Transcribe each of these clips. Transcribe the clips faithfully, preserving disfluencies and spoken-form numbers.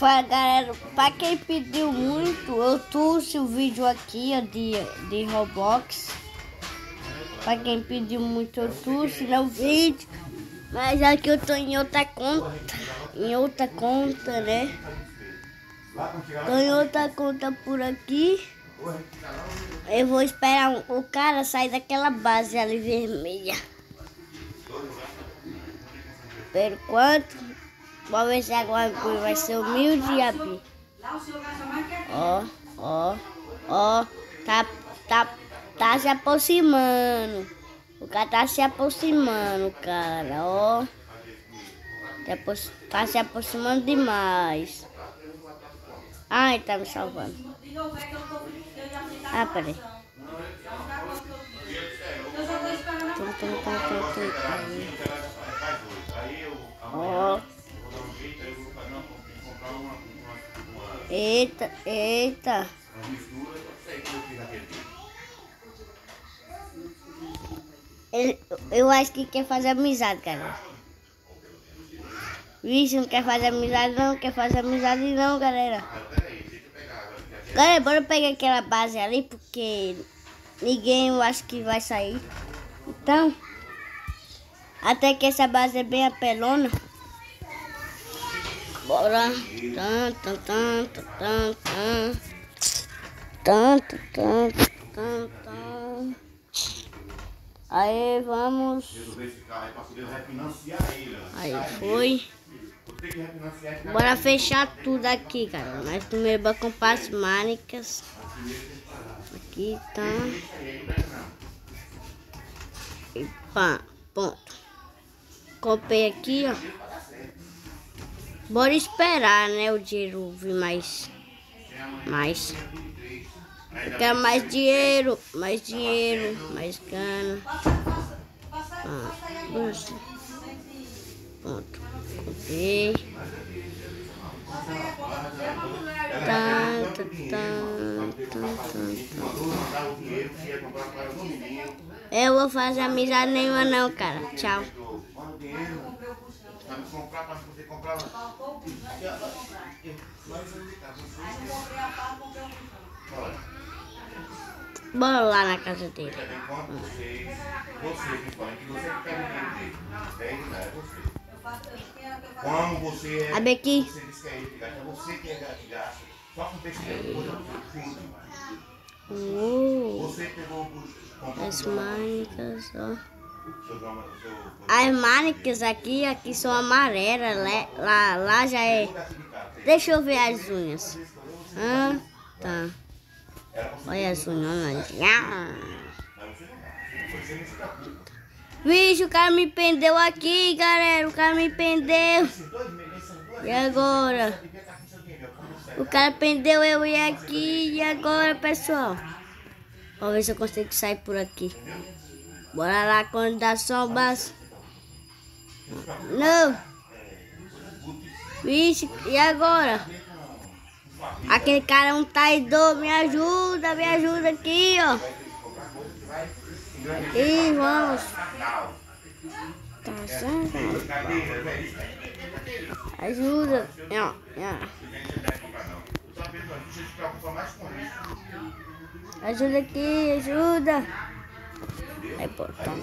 Fala, galera, pra quem pediu muito, eu trouxe o vídeo aqui ó, de, de Roblox. Pra quem pediu muito, eu trouxe no vídeo. Mas aqui eu tô em outra conta. Em outra conta, né? Tô em outra conta por aqui. Eu vou esperar um, o cara sair daquela base ali vermelha. Por enquanto, vamos ver se agora vai ser humilde e abrir. Ó, ó, ó, tá, tá, tá se aproximando. O cara tá se aproximando, cara, ó. Tá se aproximando demais. Ai, tá me salvando. Ah, peraí. Tum, tum, tum, tum, tum. Ó. Eita, eita. Ele, eu acho que quer fazer amizade, cara. Vixe, não quer fazer amizade não, quer fazer amizade não, galera. Galera, bora pegar aquela base ali, porque ninguém eu acho que vai sair. Então, até que essa base é bem apelona. Bora. Tan, tan, tan, tan, tan. Tan, tan, tan, tan. Aí, vamos. Aí, foi. Bora fechar tudo aqui, cara. Mas primeiro bora comprar as mânicas. Aqui tá. E pá, ponto. Comprei aqui, ó. Bora esperar, né? O dinheiro vir mais. Mais. Eu quero mais dinheiro. Mais dinheiro. Mais cana. Ah, pronto. Comprei. Tá, tá, tá, tá, tá. Eu vou fazer amizade nenhuma não, cara. Tchau. Bora lá na casa dele. Como você é, abre aqui. Você disse que é ele que gasta, é você que é que gasta. Só com peixe Uh, Você pegou as mânicas, ó. As mânicas aqui, aqui são amarelas, lá, lá, lá já é. Deixa eu ver as unhas. Ah, tá. Olha as unhas. Vixe, o cara me prendeu aqui, galera. O cara me prendeu. E agora? O cara prendeu eu e aqui. E agora, pessoal? Vamos ver se eu consigo sair por aqui. Bora lá quando dá sombras. Não. Vixe, e agora? Aquele cara é um traidor. Me ajuda, me ajuda aqui, ó. E vamos. Tá certo? Ajuda. Ó, ó. Ajuda aqui, ajuda. Aí, pô, toma.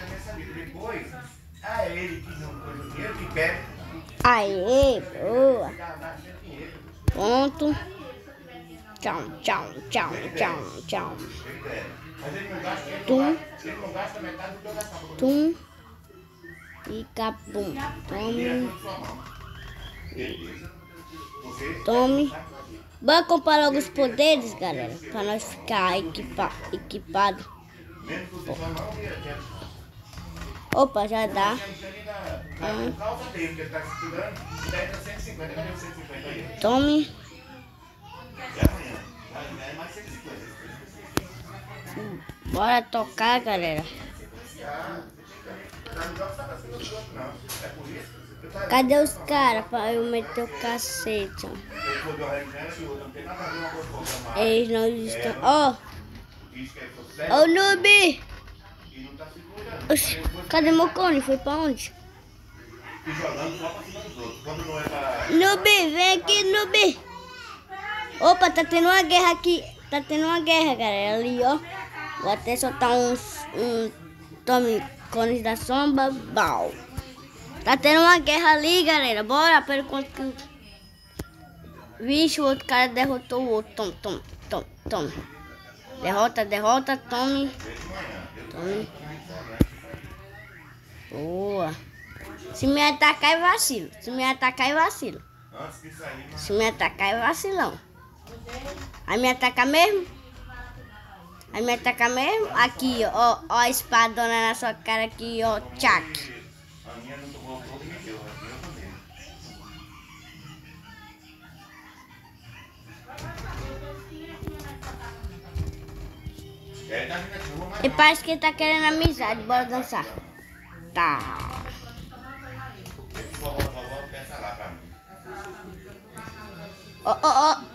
Aê, boa. Ponto. Tchau, tchau, tchau, tchau, tchau. Tum. Tum. E capum. Tome. Tome. Vamos comprar logo os poderes, galera. Pra nós ficar equipa, equipado. Opa, já dá. Ah. Tome. Bora tocar, galera. Cadê os caras pra eu meter o cacete? Eles não estão. Ó! Ó o noob! Oxi, cadê meu cone? Foi pra onde? e jogando só pra cima dos outros. Quando não é pra... Nubi, vem aqui, Nubi. Opa, tá tendo uma guerra aqui. Tá tendo uma guerra, galera. Ali, ó. Vou até soltar uns... Um, tome cones da sombra. Bau. Tá tendo uma guerra ali, galera. Bora, pelo quanto que... Vixe, o outro cara derrotou o outro. Tome, tome, tome, tome. Derrota, derrota, tome. Tome. Boa. Se me atacar é vacilo. Se me atacar é vacilo. Se me atacar é vacilão. Aí me atacar mesmo? Aí me atacar mesmo? Aqui, ó. Ó a espadona na sua cara aqui, ó. Tchac. A minha não tomou fogo e me deu. A minha eu tomei. É, tá vindo aqui, eu vou mais. E parece que ele tá querendo amizade. Bora dançar. Tá. Esse vovó, vovó, peça lá pra mim. Ó, ó, ó.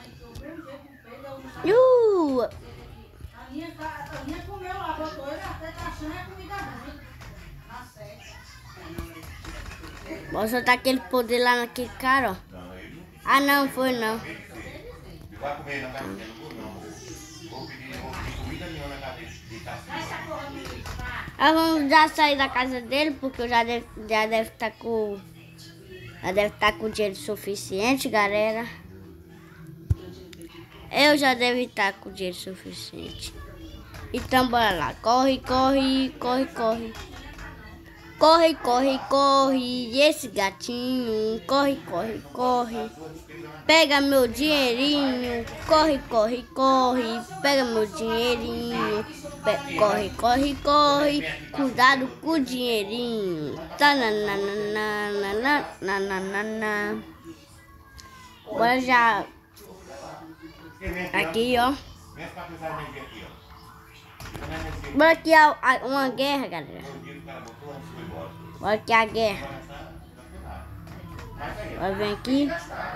Uh. A minha, a minha comeu lá, botou ele até tá achando a comida ruim. Na sete. Vou soltar aquele poder lá naquele cara, ó. Não, ele não Ah, não, foi não. ele vai comer na casa dele, não vou não. Vou pedir, vou pedir comida nenhuma na casa dele. Ele tá assim. Ah, vamos já sair da casa dele, porque eu já deve já deve estar com já deve estar com dinheiro suficiente, galera. Eu já devo estar com dinheiro suficiente. Então bora lá. Corre, corre, corre, corre. Corre, corre, corre. E esse gatinho. Corre, corre, corre. Pega meu dinheirinho. Corre, corre, corre. Pega meu dinheirinho. Pe- corre, corre, corre. Cuidado com o dinheirinho. Tananana. Bora já. Aqui, ó. Vem pra pesar a energia aqui, ó. Bora aqui a, a- uma guerra, galera. O dia que o cara botou antes foi embora. Bora aqui a guerra. Bora vir aqui.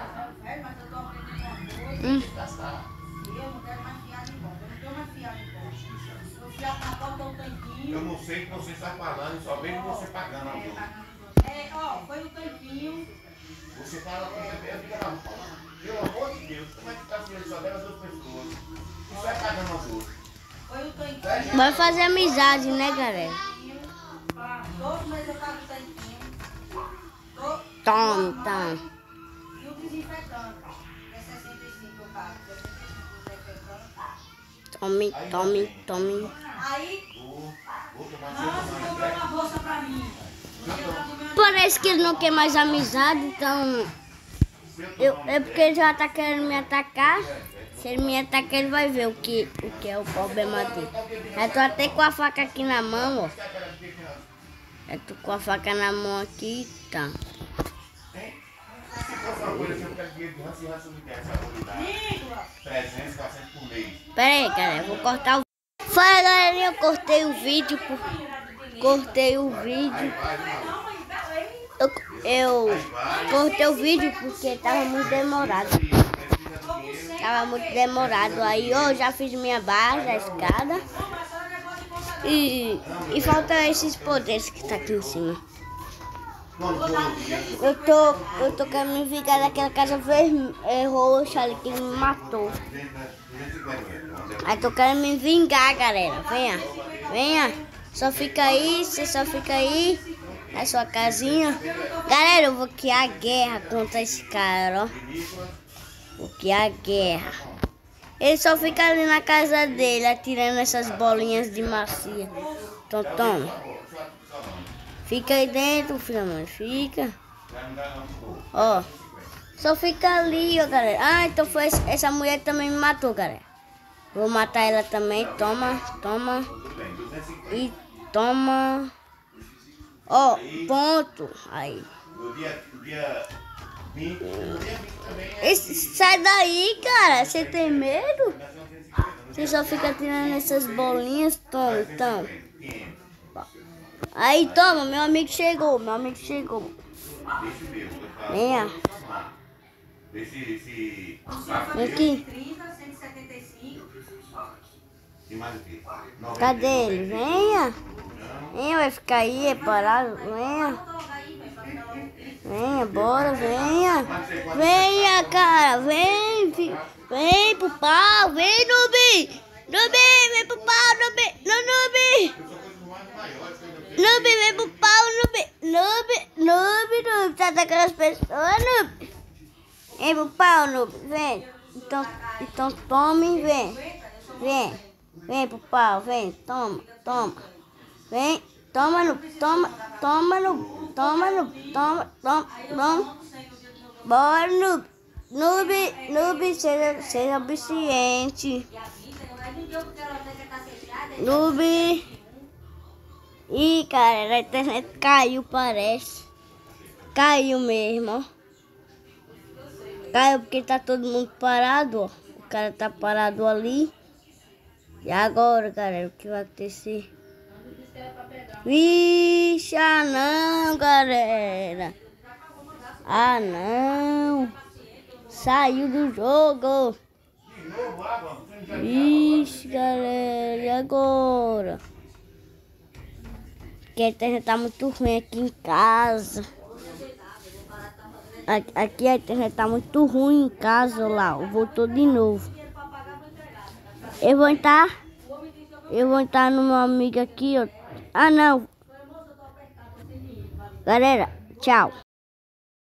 Hum. Eu não quero mais fiar em volta. Eu não tenho mais fiar em volta. Eu fiar na porta do tanquinho. Eu não sei o que você está falando, só vejo você pagando a luz. É, ó, foi o tanquinho. Você fala com você, eu fico lá. Pelo amor de Deus, como é que tá sendo só delas duas pessoas? Isso é pagando as outras. Foi o tanquinho. Bora fazer amizade, né, galera? Todos meses eu pago o tanquinho. To- Toma, toma. E o desinfetante. É sessenta e cinco eu pago. sessenta e cinco desinfetante. Tome, tome, tome. Aí, Vou, vou tomar Nancy comprou uma bolsa pra mim. Porque eu tava comendo. Parece que ele não quer mais amizade, então... Eu, é porque ele já tá querendo me atacar. Se ele me atacar, ele vai ver o que, o que é o problema dele. Eu tô até com a faca aqui na mão, ó. Eu tô com a faca na mão aqui, tá. Se fosse uma coisa assim, eu quero dinheiro de ranço e ranço me der essa coisa dá trezentos, quatrocentos por mês. Pera aí, galera, eu vou cortar o... Fala, galerinha, eu cortei o vídeo, por... cortei o vídeo. Eu, eu cortei o vídeo porque tava muito demorado. Tava muito demorado. Aí eu já fiz minha base, a escada. E, e falta esses poderes que tá aqui em cima. Eu tô, eu tô querendo me vingar daquela casa vermelha, roxa ali que me matou. Aí tô querendo me vingar, galera. Venha, venha. Só fica aí, você só fica aí. Na sua casinha. Galera, eu vou criar guerra contra esse cara, ó. Vou criar guerra. Ele só fica ali na casa dele, atirando essas bolinhas de macia. Então, toma. Fica aí dentro, filha, mãe. Fica. Ó. Só fica ali, ó, galera. Ah, então foi esse- essa mulher que também me matou, galera. Vou matar ela também. Toma, toma. E toma. Ó, ponto. Aí. No dia, no dia vinte, no dia vinte também é. Esse, sai daí, cara. Você tem medo? Você só fica tirando essas bolinhas. Toma, então. Aí, toma. Meu amigo chegou. Meu amigo chegou. Deixa mesmo. Venha. Esse, esse. Vem aqui. trinta, cento e setenta e cinco. E mais o quê? Cadê ele? Venha. Venha, vai ficar aí, é parado. Venha. Coloca aí, velho, pra ficar logo. Venha, bora, venha. Venha, cara, vem. fi- Vem pro pau, vem, Nubi. Nubi, vem pro pau, Nubi. No, Nubi. Nubi, vem pro pau, Nubi. Nubi, Nubi, Nubi. Tá atacando as pessoas, Nubi. Vem pro pau, Nubi, vem. Então, então tome, vem. Vem. Vem pro pau, vem. Toma, toma. Vem. Toma, Nubi. Toma, toma, Nubi. Toma, Nubi. Toma, toma, toma. Bora, Nubi. Nubi, Nubi, seja, seja obediente. Nubi. Ih, cara, a internet caiu, parece. Caiu mesmo, ó. Caiu porque tá todo mundo parado, ó. O cara tá parado ali. E agora, galera, o que vai acontecer? Vixe, ah não, galera. Ah não. Saiu do jogo. Ixi, galera, e agora? Porque a internet tá muito ruim aqui em casa. Aqui a internet tá muito ruim em casa, lá. Voltou de novo. Eu vou entrar. Eu vou entrar no meu amigo aqui, ó. Ah, não. Galera, tchau.